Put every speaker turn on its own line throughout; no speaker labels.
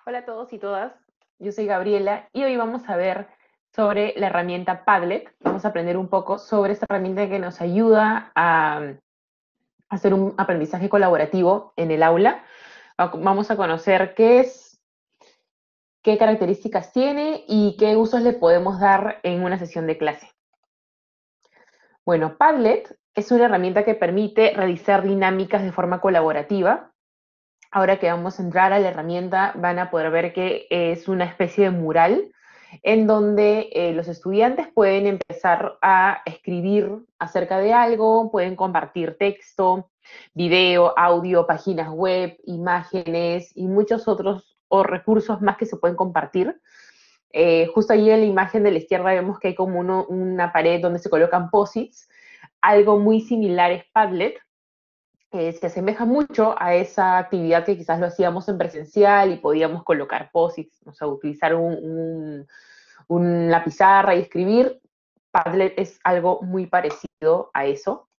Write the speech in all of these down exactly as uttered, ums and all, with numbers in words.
Hola a todos y todas, yo soy Gabriela y hoy vamos a ver sobre la herramienta Padlet. Vamos a aprender un poco sobre esta herramienta que nos ayuda a hacer un aprendizaje colaborativo en el aula. Vamos a conocer qué es, qué características tiene y qué usos le podemos dar en una sesión de clase. Bueno, Padlet es una herramienta que permite realizar dinámicas de forma colaborativa. Ahora que vamos a entrar a la herramienta, van a poder ver que es una especie de mural en donde eh, los estudiantes pueden empezar a escribir acerca de algo, pueden compartir texto, video, audio, páginas web, imágenes y muchos otros o recursos más que se pueden compartir. Eh, justo allí en la imagen de la izquierda vemos que hay como uno, una pared donde se colocan posits. Algo muy similar es Padlet, eh, se asemeja mucho a esa actividad que quizás lo hacíamos en presencial y podíamos colocar posits, o sea, utilizar un, un, una pizarra y escribir. Padlet es algo muy parecido a eso.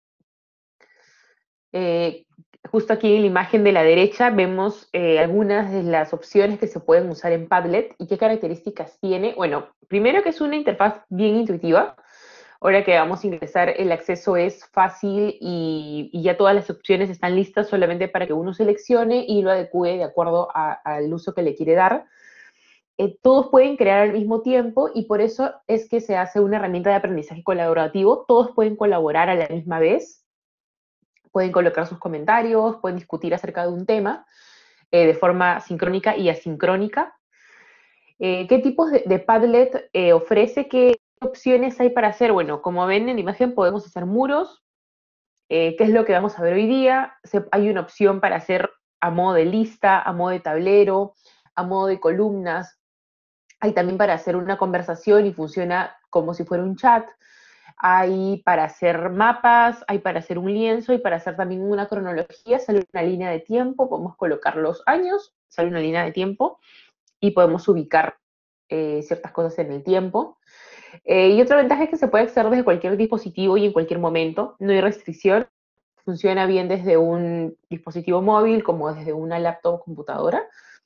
Eh, justo aquí en la imagen de la derecha vemos eh, algunas de las opciones que se pueden usar en Padlet y qué características tiene. Bueno, primero que es una interfaz bien intuitiva. Ahora que vamos a ingresar, el acceso es fácil y, y ya todas las opciones están listas solamente para que uno seleccione y lo adecue de acuerdo a, al uso que le quiere dar. Eh, todos pueden crear al mismo tiempo y por eso es que se hace una herramienta de aprendizaje colaborativo. Todos pueden colaborar a la misma vez, pueden colocar sus comentarios, pueden discutir acerca de un tema eh, de forma sincrónica y asincrónica. Eh, ¿Qué tipos de, de Padlet eh, ofrece? ¿Qué opciones hay para hacer? Bueno, como ven en la imagen podemos hacer muros. Eh, ¿Qué es lo que vamos a ver hoy día? Se, hay una opción para hacer a modo de lista, a modo de tablero, a modo de columnas. Hay también para hacer una conversación y funciona como si fuera un chat. Hay para hacer mapas, hay para hacer un lienzo y para hacer también una cronología. Sale una línea de tiempo, podemos colocar los años, sale una línea de tiempo y podemos ubicar eh, ciertas cosas en el tiempo. Eh, y otra ventaja es que se puede acceder desde cualquier dispositivo y en cualquier momento. No hay restricción. Funciona bien desde un dispositivo móvil como desde una laptop o computadora.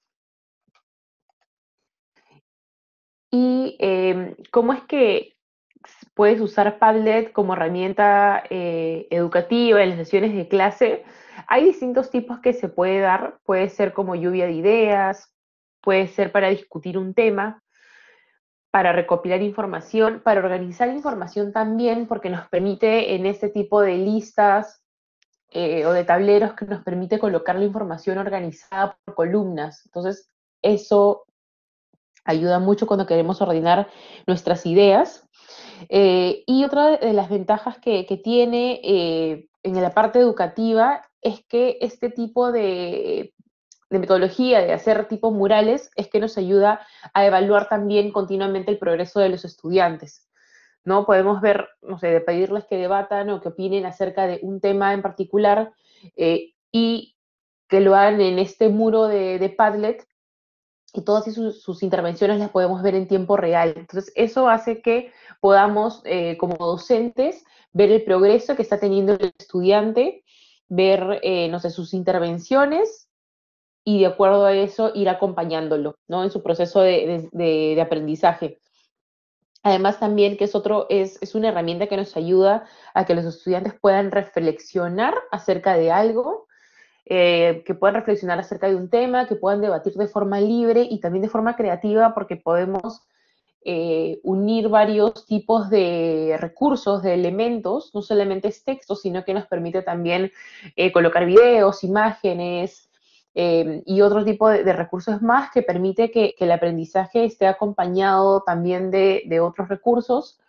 ¿Y eh, cómo es que puedes usar Padlet como herramienta eh, educativa en las sesiones de clase? Hay distintos tipos que se puede dar. Puede ser como lluvia de ideas, puede ser para discutir un tema, para recopilar información, para organizar información también, porque nos permite en este tipo de listas eh, o de tableros que nos permite colocar la información organizada por columnas. Entonces, eso ayuda mucho cuando queremos ordenar nuestras ideas. Eh, y otra de las ventajas que, que tiene eh, en la parte educativa es que este tipo de, de metodología de hacer tipo murales es que nos ayuda a evaluar también continuamente el progreso de los estudiantes. ¿No? Podemos ver, no sé, de pedirles que debatan o que opinen acerca de un tema en particular eh, y que lo hagan en este muro de, de Padlet y todas sus, sus, intervenciones las podemos ver en tiempo real. Entonces, eso hace que podamos, eh, como docentes, ver el progreso que está teniendo el estudiante, ver, eh, no sé, sus intervenciones y de acuerdo a eso ir acompañándolo, ¿no? En su proceso de, de, de, de aprendizaje. Además también que es otro, es, es una herramienta que nos ayuda a que los estudiantes puedan reflexionar acerca de algo, eh, que puedan reflexionar acerca de un tema, que puedan debatir de forma libre y también de forma creativa porque podemos eh, unir varios tipos de recursos, de elementos, no solamente es texto, sino que nos permite también eh, colocar videos, imágenes, eh, y otro tipo de, de, recursos más que permite que, que, el aprendizaje esté acompañado también de, de otros recursos,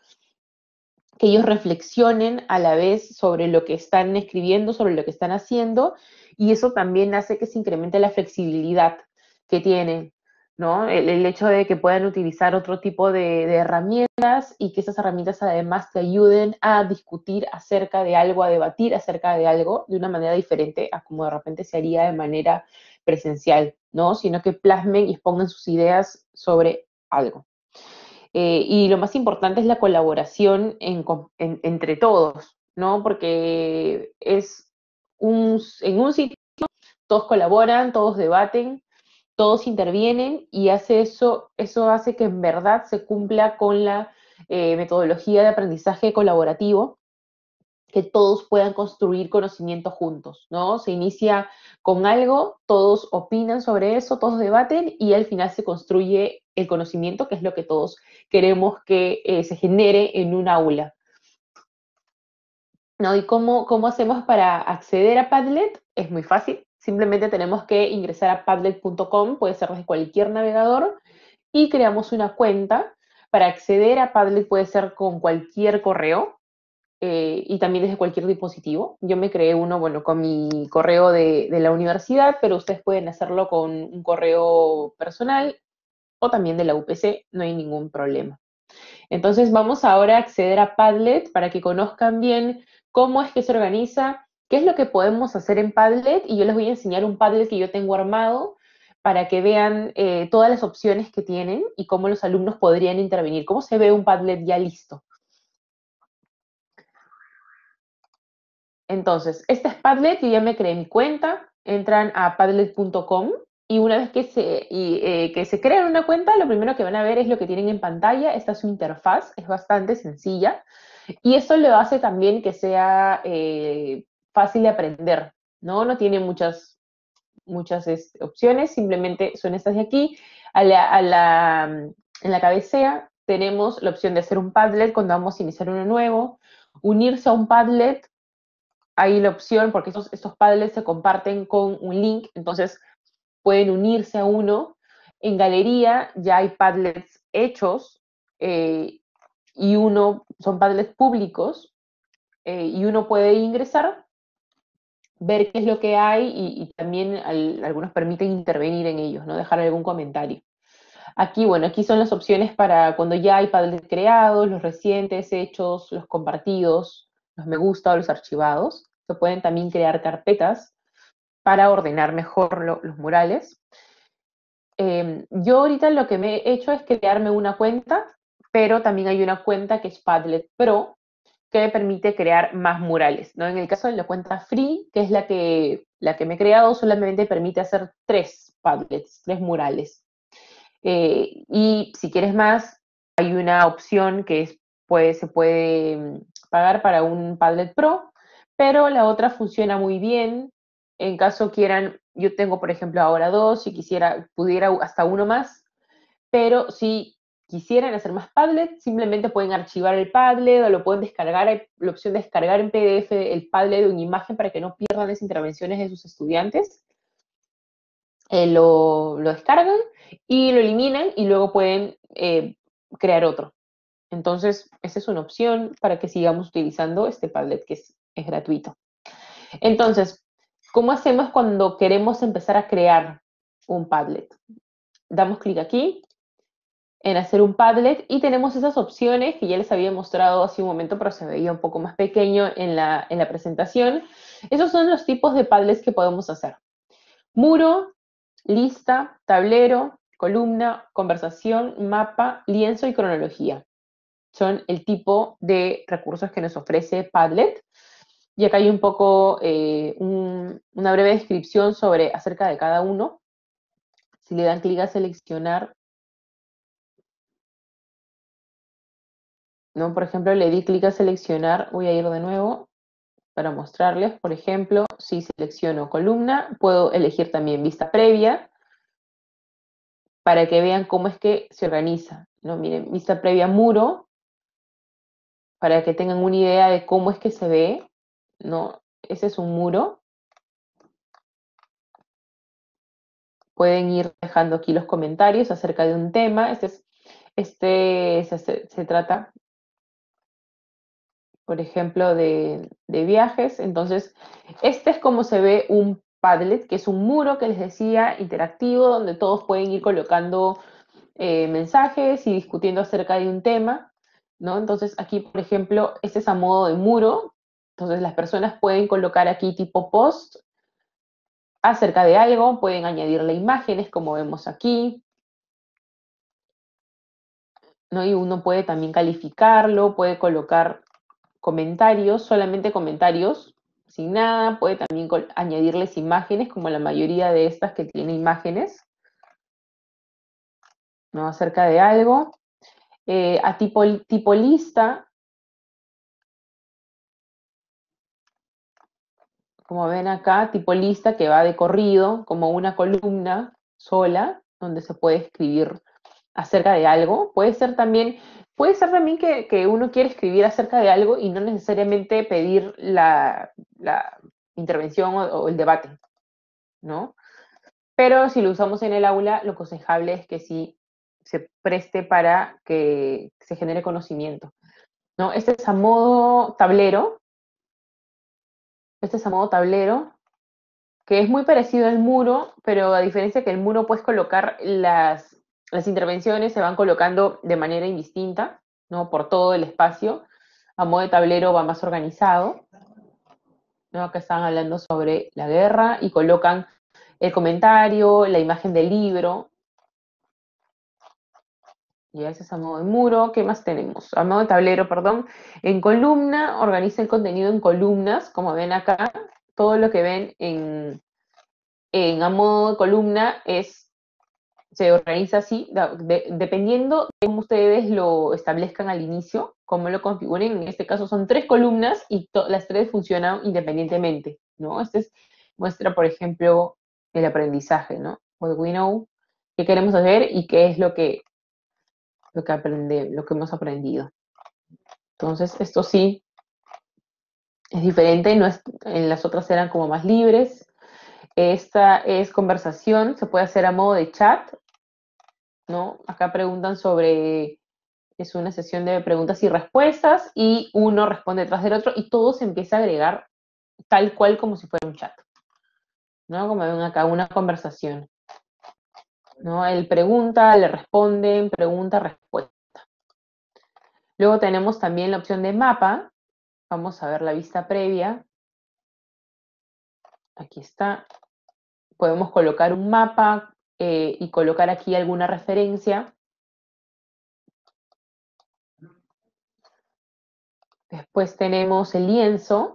que ellos reflexionen a la vez sobre lo que están escribiendo, sobre lo que están haciendo, y eso también hace que se incremente la flexibilidad que tienen, ¿no? El, el hecho de que puedan utilizar otro tipo de, de herramientas y que esas herramientas además te ayuden a discutir acerca de algo, a debatir acerca de algo de una manera diferente a como de repente se haría de manera presencial, ¿no? Sino que plasmen y expongan sus ideas sobre algo. Eh, y lo más importante es la colaboración en, en, entre todos, ¿no? Porque es un, en un sitio todos colaboran, todos debaten, todos intervienen y hace eso, eso hace que en verdad se cumpla con la eh, metodología de aprendizaje colaborativo, que todos puedan construir conocimiento juntos, ¿no? Se inicia con algo, todos opinan sobre eso, todos debaten y al final se construye el conocimiento, que es lo que todos queremos que eh, se genere en un aula. ¿No? ¿Y cómo, cómo hacemos para acceder a Padlet? Es muy fácil. Simplemente tenemos que ingresar a padlet punto com, puede ser desde cualquier navegador, y creamos una cuenta. Para acceder a Padlet puede ser con cualquier correo eh, y también desde cualquier dispositivo. Yo me creé uno, bueno, con mi correo de, de la universidad, pero ustedes pueden hacerlo con un correo personal o también de la U P C, no hay ningún problema. Entonces vamos ahora a acceder a Padlet para que conozcan bien cómo es que se organiza, qué es lo que podemos hacer en Padlet, y yo les voy a enseñar un Padlet que yo tengo armado para que vean eh, todas las opciones que tienen y cómo los alumnos podrían intervenir, cómo se ve un Padlet ya listo. Entonces, este es Padlet, yo ya me creé mi cuenta, entran a padlet punto com y una vez que se, y, eh, que se crean una cuenta, lo primero que van a ver es lo que tienen en pantalla. Esta es su interfaz, es bastante sencilla. Y eso lo hace también que sea eh, fácil de aprender, ¿no? No tiene muchas, muchas es, opciones, simplemente son estas de aquí. A la, a la, en la cabecera tenemos la opción de hacer un Padlet cuando vamos a iniciar uno nuevo, unirse a un Padlet, hay la opción, porque estos, estos Padlets se comparten con un link, entonces pueden unirse a uno. En galería ya hay Padlets hechos, eh, y uno, son Padlets públicos, eh, y uno puede ingresar, ver qué es lo que hay y, y también al, algunos permiten intervenir en ellos, ¿no? Dejar algún comentario. Aquí, bueno, aquí son las opciones para cuando ya hay Padlet creados, los recientes, hechos, los compartidos, los me gusta o los archivados. Se pueden también crear carpetas para ordenar mejor lo, los murales. Eh, yo ahorita lo que me he hecho es crearme una cuenta, pero también hay una cuenta que es Padlet Pro, que me permite crear más murales, ¿no? En el caso de la cuenta free, que es la que, la que me he creado, solamente permite hacer tres Padlets, tres murales. Eh, y si quieres más, hay una opción que es, pues, se puede mm, pagar para un Padlet Pro, pero la otra funciona muy bien. En caso quieran, yo tengo, por ejemplo, ahora dos, si quisiera, pudiera hasta uno más, pero si quisieran hacer más Padlet, simplemente pueden archivar el Padlet o lo pueden descargar. Hay la opción de descargar en P D F el Padlet o en imagen para que no pierdan las intervenciones de sus estudiantes. Eh, lo, lo, descargan y lo eliminan y luego pueden eh, crear otro. Entonces, esa es una opción para que sigamos utilizando este Padlet que es, es gratuito. Entonces, ¿cómo hacemos cuando queremos empezar a crear un Padlet? Damos clic aquí en hacer un Padlet y tenemos esas opciones que ya les había mostrado hace un momento, pero se veía un poco más pequeño en la, en la presentación. Esos son los tipos de Padlets que podemos hacer. Muro, lista, tablero, columna, conversación, mapa, lienzo y cronología. Son el tipo de recursos que nos ofrece Padlet. Y acá hay un poco, eh, un, una breve descripción sobre, acerca de cada uno. Si le dan clic a seleccionar, ¿no? Por ejemplo, le di clic a seleccionar, voy a ir de nuevo para mostrarles. Por ejemplo, si selecciono columna, puedo elegir también vista previa, para que vean cómo es que se organiza, ¿no? Miren, vista previa muro, para que tengan una idea de cómo es que se ve, ¿no? Ese es un muro. Pueden ir dejando aquí los comentarios acerca de un tema. Este, es, este se, se trata, por ejemplo, de, de viajes. Entonces, este es como se ve un Padlet, que es un muro que les decía, interactivo, donde todos pueden ir colocando eh, mensajes y discutiendo acerca de un tema, ¿no? Entonces aquí, por ejemplo, este es a modo de muro, entonces las personas pueden colocar aquí tipo post acerca de algo, pueden añadirle imágenes como vemos aquí, ¿no? Y uno puede también calificarlo, puede colocar comentarios, solamente comentarios, sin nada, puede también añadirles imágenes, como la mayoría de estas que tiene imágenes. ¿no? Acerca de algo. Eh, a tipo, tipo lista, como ven acá, tipo lista que va de corrido, como una columna sola, donde se puede escribir acerca de algo. Puede ser también, puede ser también que, que uno quiere escribir acerca de algo y no necesariamente pedir la, la intervención o, o el debate, ¿no? Pero si lo usamos en el aula, lo aconsejable es que sí se preste para que se genere conocimiento, ¿no? Este es a modo tablero, este es a modo tablero, que es muy parecido al muro, pero a diferencia que el muro puedes colocar las, las intervenciones, se van colocando de manera indistinta, ¿no? Por todo el espacio. A modo de tablero va más organizado, ¿no? Acá están hablando sobre la guerra y colocan el comentario, la imagen del libro. Y ese es a modo de muro. ¿Qué más tenemos? A modo de tablero, perdón. En columna, organiza el contenido en columnas, como ven acá. Todo lo que ven en, en a modo de columna es se organiza así, de, dependiendo de cómo ustedes lo establezcan al inicio, cómo lo configuren. En este caso son tres columnas y las tres funcionan independientemente, ¿no? Este es, muestra, por ejemplo, el aprendizaje, ¿no? What we know, qué queremos hacer y qué es lo que, lo que, aprende, lo que hemos aprendido. Entonces, esto sí es diferente, no es, en las otras eran como más libres. Esta es conversación, se puede hacer a modo de chat, ¿no? Acá preguntan sobre, es una sesión de preguntas y respuestas y uno responde detrás del otro y todo se empieza a agregar tal cual como si fuera un chat, ¿no? Como ven acá, una conversación, ¿no? Él pregunta, le responden, pregunta, respuesta. Luego tenemos también la opción de mapa. Vamos a ver la vista previa. Aquí está. Podemos colocar un mapa eh, y colocar aquí alguna referencia. Después tenemos el lienzo.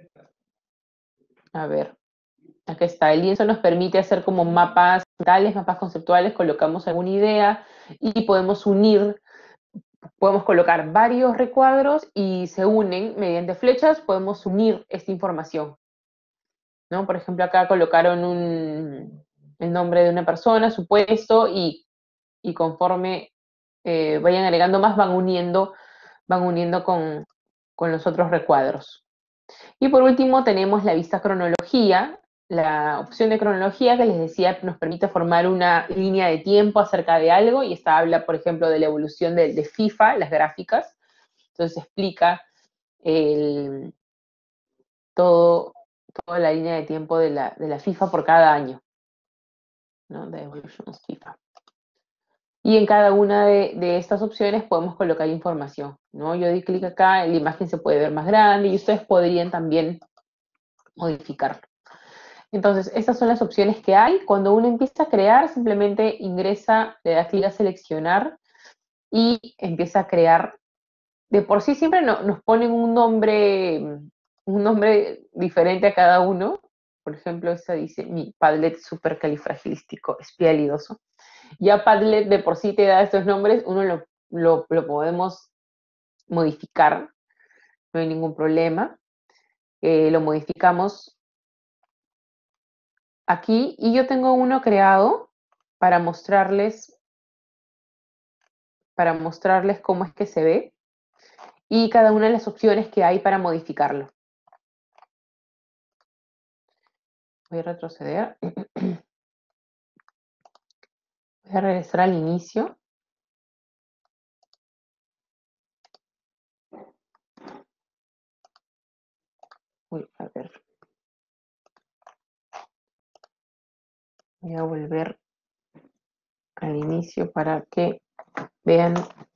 A ver, acá está. El lienzo nos permite hacer como mapas mentales, mapas conceptuales, colocamos alguna idea y podemos unir, podemos colocar varios recuadros y se unen mediante flechas, podemos unir esta información, ¿no? Por ejemplo, acá colocaron un, el nombre de una persona, su puesto, y, y conforme eh, vayan agregando más, van uniendo, van uniendo con, con los otros recuadros. Y por último tenemos la vista cronología, la opción de cronología que les decía nos permite formar una línea de tiempo acerca de algo, y esta habla, por ejemplo, de la evolución de, de FIFA, las gráficas. Entonces explica el, todo, toda la línea de tiempo de la, de la FIFA por cada año, ¿no? De Evolution of FIFA. Y en cada una de, de, estas opciones podemos colocar información, ¿no? Yo di clic acá, la imagen se puede ver más grande y ustedes podrían también modificarlo. Entonces, estas son las opciones que hay. Cuando uno empieza a crear, simplemente ingresa, le da clic a seleccionar y empieza a crear. De por sí siempre no, nos ponen un nombre, un nombre diferente a cada uno. Por ejemplo, esta dice mi Padlet supercalifragilístico espialidoso. Ya Padlet de por sí te da estos nombres, uno lo, lo, lo podemos modificar, no hay ningún problema. Eh, lo modificamos aquí y yo tengo uno creado para mostrarles, para mostrarles cómo es que se ve y cada una de las opciones que hay para modificarlo. Voy a retroceder. Voy a regresar al inicio. Uy, a ver. Voy a volver al inicio para que vean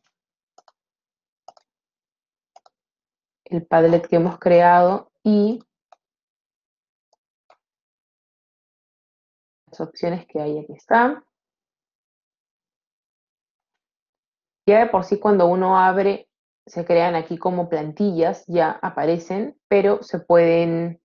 el Padlet que hemos creado y las opciones que hay. Aquí están. Ya de por sí cuando uno abre, se crean aquí como plantillas, ya aparecen, pero se pueden,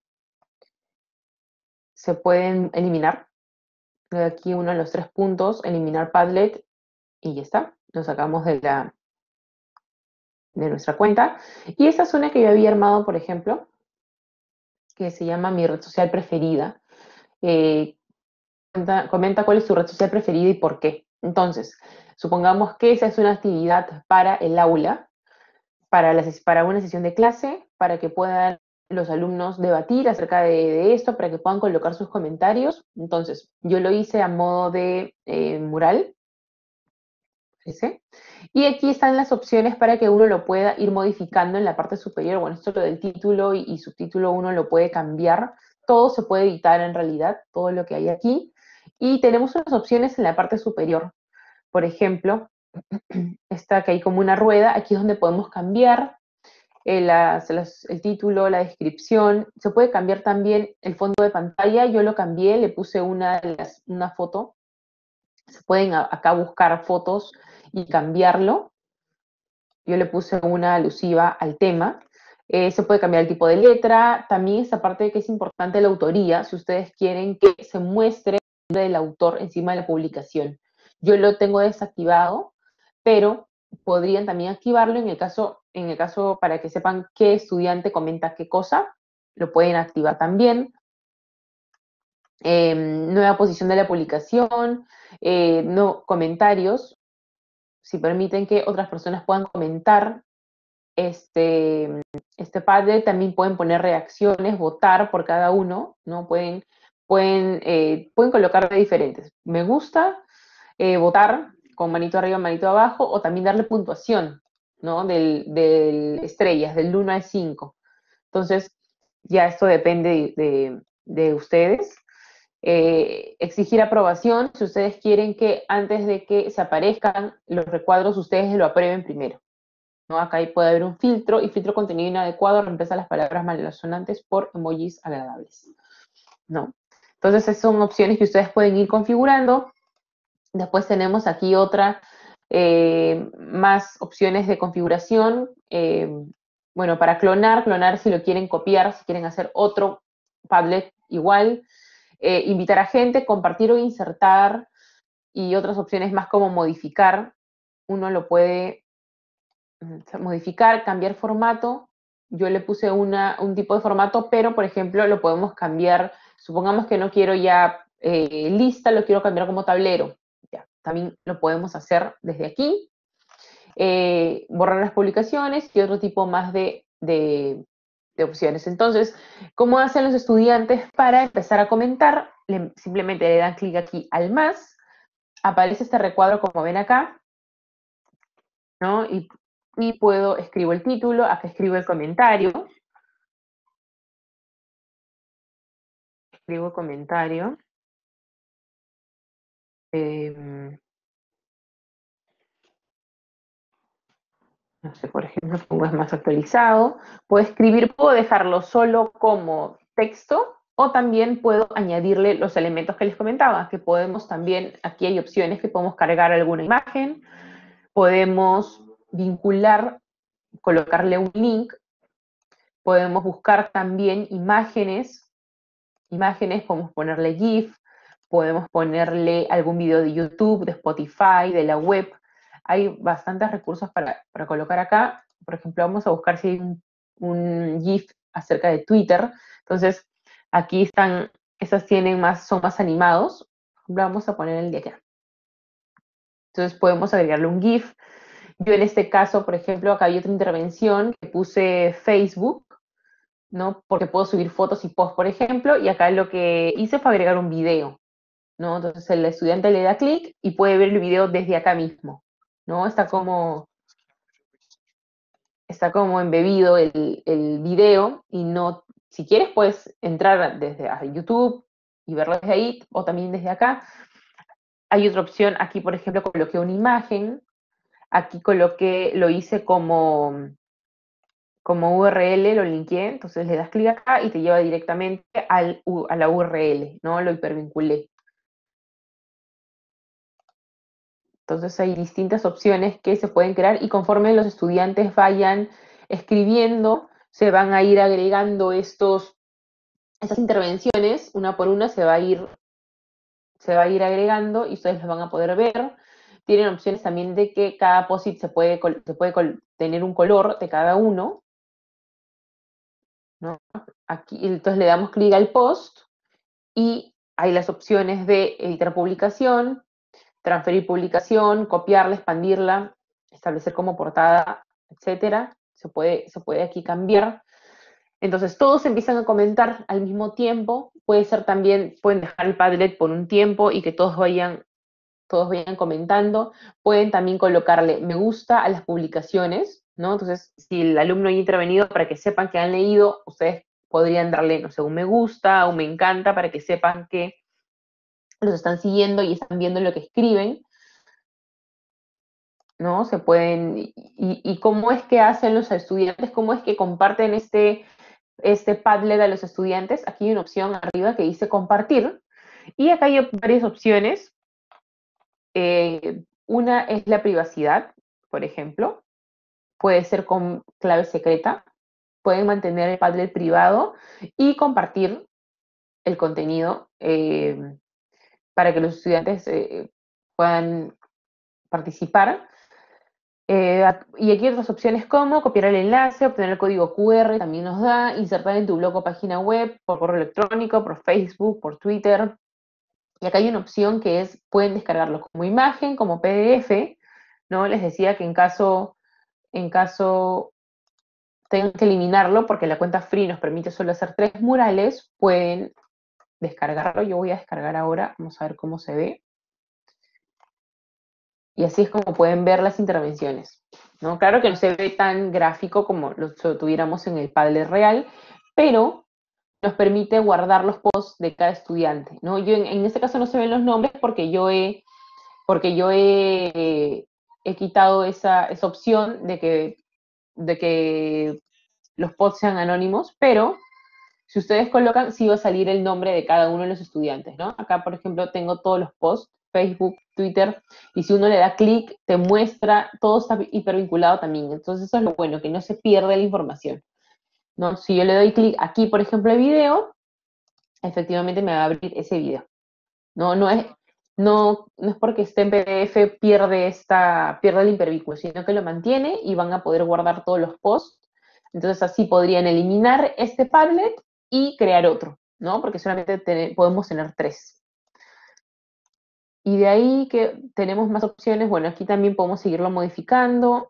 se pueden eliminar. De aquí uno de los tres puntos, eliminar Padlet, y ya está, lo sacamos de, la, de nuestra cuenta. Y esta es una que yo había armado, por ejemplo, que se llama Mi red social preferida. Eh, comenta, comenta cuál es tu red social preferida y por qué. Entonces, supongamos que esa es una actividad para el aula, para, la, para una sesión de clase, para que puedan los alumnos debatir acerca de, de esto, para que puedan colocar sus comentarios. Entonces, yo lo hice a modo de eh, mural, ¿sí? Y aquí están las opciones para que uno lo pueda ir modificando en la parte superior. Bueno, esto lo del título y, y subtítulo uno lo puede cambiar. Todo se puede editar en realidad, todo lo que hay aquí. Y tenemos unas opciones en la parte superior. Por ejemplo, esta que hay como una rueda, aquí es donde podemos cambiar eh, las, las, el título, la descripción. Se puede cambiar también el fondo de pantalla. Yo lo cambié, le puse una, una foto. Se pueden a, acá buscar fotos y cambiarlo. Yo le puse una alusiva al tema. Eh, se puede cambiar el tipo de letra. También esta parte de que es importante la autoría, si ustedes quieren que se muestre el nombre del autor encima de la publicación. Yo lo tengo desactivado, pero podrían también activarlo en el caso, en el caso para que sepan qué estudiante comenta qué cosa, lo pueden activar también. Eh, nueva posición de la publicación, eh, no comentarios, si permiten que otras personas puedan comentar este, este Padlet, también pueden poner reacciones, votar por cada uno, ¿no? Pueden, pueden, eh, pueden colocar de diferentes. Me gusta, eh, votar con manito arriba, manito abajo, o también darle puntuación, ¿no? Del, del estrellas, del uno al cinco. Entonces, ya esto depende de, de, de ustedes. Eh, exigir aprobación, si ustedes quieren que antes de que se aparezcan los recuadros, ustedes lo aprueben primero, ¿no? Acá puede haber un filtro, y filtro contenido inadecuado reemplaza las palabras malsonantes por emojis agradables, ¿no? Entonces, esas son opciones que ustedes pueden ir configurando. Después tenemos aquí otra, eh, más opciones de configuración. Eh, bueno, para clonar, clonar si lo quieren copiar, si quieren hacer otro Padlet igual. Eh, invitar a gente, compartir o insertar, y otras opciones más como modificar. Uno lo puede modificar, cambiar formato. Yo le puse una, un tipo de formato, pero por ejemplo lo podemos cambiar. Supongamos que no quiero ya eh, lista, lo quiero cambiar como tablero. Ya, también lo podemos hacer desde aquí. Eh, borrar las publicaciones y otro tipo más de, de, de opciones. Entonces, ¿cómo hacen los estudiantes para empezar a comentar? Le, simplemente le dan clic aquí al más, aparece este recuadro como ven acá, ¿no? Y, y puedo, escribo el título, acá escribo el comentario, escribo comentario, eh, no sé, por ejemplo, pongo es más actualizado, puedo escribir, puedo dejarlo solo como texto, o también puedo añadirle los elementos que les comentaba, que podemos también, aquí hay opciones que podemos cargar alguna imagen, podemos vincular, colocarle un link, podemos buscar también imágenes, imágenes, podemos ponerle GIF, podemos ponerle algún video de YouTube, de Spotify, de la web. Hay bastantes recursos para, para colocar acá. Por ejemplo, vamos a buscar si hay un, un GIF acerca de Twitter. Entonces, aquí están, esas tienen más, son más animados. Vamos a poner el de acá. Entonces, podemos agregarle un GIF. Yo en este caso, por ejemplo, acá hay otra intervención que puse Facebook, ¿no? Porque puedo subir fotos y posts, por ejemplo, y acá lo que hice fue agregar un video, ¿no? Entonces el estudiante le da clic y puede ver el video desde acá mismo, ¿no? Está como, está como embebido el, el video, y no, si quieres puedes entrar desde YouTube y verlo desde ahí, o también desde acá. Hay otra opción, aquí por ejemplo coloqué una imagen, aquí coloqué, lo hice como, como U R L, lo linké, entonces le das clic acá y te lleva directamente al, a la U R L, ¿no? Lo hipervinculé. Entonces hay distintas opciones que se pueden crear, y conforme los estudiantes vayan escribiendo, se van a ir agregando estos, estas intervenciones, una por una se va a ir, se va a ir agregando y ustedes los van a poder ver. Tienen opciones también de que cada post-it se puede, se puede tener un color de cada uno, ¿no? Aquí, entonces le damos clic al post y hay las opciones de editar publicación, transferir publicación, copiarla, expandirla, establecer como portada, etcétera. Se puede, se puede aquí cambiar. Entonces todos empiezan a comentar al mismo tiempo. Puede ser también, pueden dejar el Padlet por un tiempo y que todos vayan, todos vayan comentando. Pueden también colocarle me gusta a las publicaciones, ¿no? Entonces, si el alumno ha intervenido para que sepan que han leído, ustedes podrían darle, no sé, un me gusta, un me encanta, para que sepan que los están siguiendo y están viendo lo que escriben, ¿no? Se pueden, y, y cómo es que hacen los estudiantes, cómo es que comparten este, este Padlet a los estudiantes. Aquí hay una opción arriba que dice compartir, y acá hay varias opciones. Eh, una es la privacidad, por ejemplo, puede ser con clave secreta, pueden mantener el Padlet privado y compartir el contenido eh, para que los estudiantes eh, puedan participar. Eh, y aquí hay otras opciones como copiar el enlace, obtener el código Q R, también nos da, insertar en tu blog o página web, por correo electrónico, por Facebook, por Twitter. Y acá hay una opción que es, pueden descargarlo como imagen, como P D F, ¿no? Les decía que en caso, en caso tengan que eliminarlo, porque la cuenta free nos permite solo hacer tres murales, pueden descargarlo. Yo voy a descargar ahora, vamos a ver cómo se ve. Y así es como pueden ver las intervenciones, ¿no? Claro que no se ve tan gráfico como lo tuviéramos en el Padlet real, pero nos permite guardar los posts de cada estudiante, ¿no? Yo en, en este caso no se ven los nombres porque yo he, porque yo he, he quitado esa, esa opción de que, de que los posts sean anónimos, pero si ustedes colocan, sí va a salir el nombre de cada uno de los estudiantes, ¿no? Acá, por ejemplo, tengo todos los posts, Facebook, Twitter, y si uno le da clic, te muestra, todo está hipervinculado también. Entonces eso es lo bueno, que no se pierde la información, ¿no? Si yo le doy clic aquí, por ejemplo, el video, efectivamente me va a abrir ese video. No, no es, no, no es porque esté en P D F pierde, esta, pierde el hipervínculo, sino que lo mantiene y van a poder guardar todos los posts. Entonces así podrían eliminar este Padlet y crear otro, ¿no? Porque solamente ten, podemos tener tres. Y de ahí que tenemos más opciones, bueno, aquí también podemos seguirlo modificando.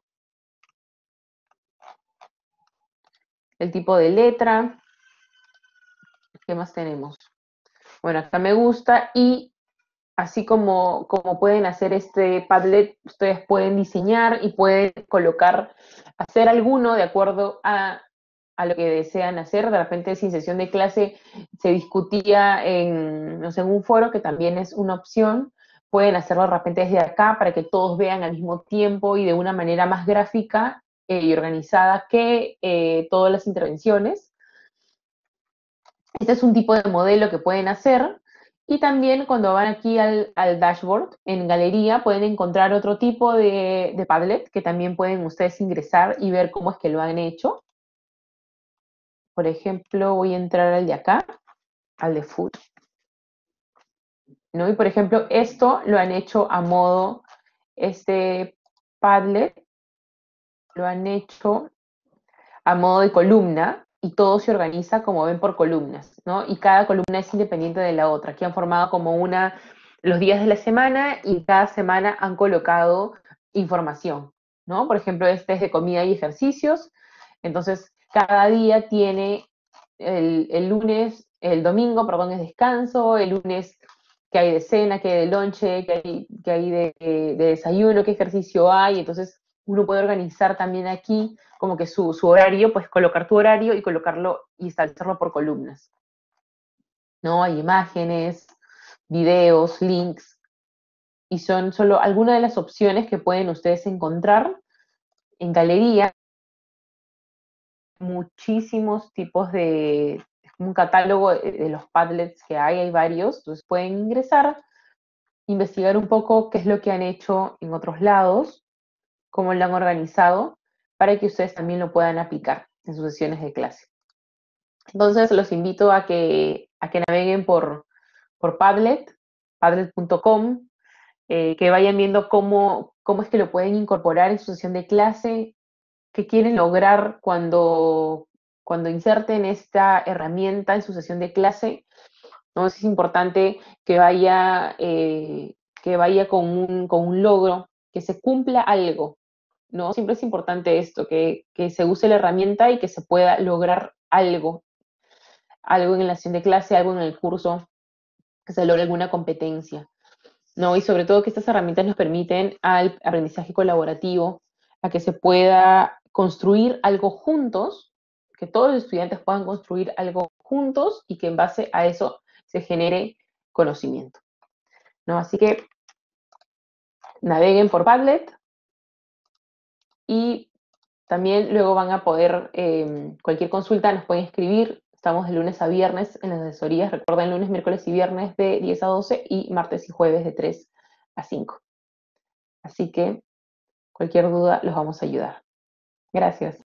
El tipo de letra. ¿Qué más tenemos? Bueno, acá me gusta y así como, como pueden hacer este Padlet, ustedes pueden diseñar y pueden colocar, hacer alguno de acuerdo a, a lo que desean hacer. De repente, sin sesión de clase, se discutía en, no sé, en un foro, que también es una opción. Pueden hacerlo de repente desde acá para que todos vean al mismo tiempo y de una manera más gráfica eh, y organizada que eh, todas las intervenciones. Este es un tipo de modelo que pueden hacer. Y también cuando van aquí al, al dashboard, en galería, pueden encontrar otro tipo de, de Padlet que también pueden ustedes ingresar y ver cómo es que lo han hecho. Por ejemplo, voy a entrar al de acá, al de Food, ¿no? Y por ejemplo, esto lo han hecho a modo, este Padlet, lo han hecho a modo de columna y todo se organiza, como ven, por columnas, ¿no? Y cada columna es independiente de la otra. Aquí han formado como una, los días de la semana, y cada semana han colocado información, ¿no? Por ejemplo, este es de comida y ejercicios. Entonces, cada día tiene el, el lunes, el domingo, perdón, es descanso, el lunes que hay de cena, que hay de lonche, que hay, que hay de, de desayuno, qué ejercicio hay. Entonces, uno puede organizar también aquí como que su, su horario, pues colocar tu horario y colocarlo y establecerlo por columnas, ¿no? Hay imágenes, videos, links, y son solo algunas de las opciones que pueden ustedes encontrar en galería. Muchísimos tipos de, un catálogo de, de los Padlets que hay, hay varios, entonces pueden ingresar, investigar un poco qué es lo que han hecho en otros lados, cómo lo han organizado, para que ustedes también lo puedan aplicar en sus sesiones de clase. Entonces los invito a que, a que naveguen por, por Padlet, padlet punto com, eh, que vayan viendo cómo, cómo es que lo pueden incorporar en su sesión de clase, qué quieren lograr cuando, cuando inserten esta herramienta en su sesión de clase. ¿No? Es importante que vaya, eh, que vaya con un, con un logro, que se cumpla algo, ¿no? Siempre es importante esto, que, que se use la herramienta y que se pueda lograr algo, algo en la sesión de clase, algo en el curso, que se logre alguna competencia, ¿no? Y sobre todo que estas herramientas nos permiten al aprendizaje colaborativo, a que se pueda construir algo juntos, que todos los estudiantes puedan construir algo juntos y que en base a eso se genere conocimiento, ¿no? Así que naveguen por Padlet y también luego van a poder, eh, cualquier consulta nos pueden escribir. Estamos de lunes a viernes en las asesorías. Recuerden, lunes, miércoles y viernes de diez a doce y martes y jueves de tres a cinco. Así que cualquier duda los vamos a ayudar. Gracias.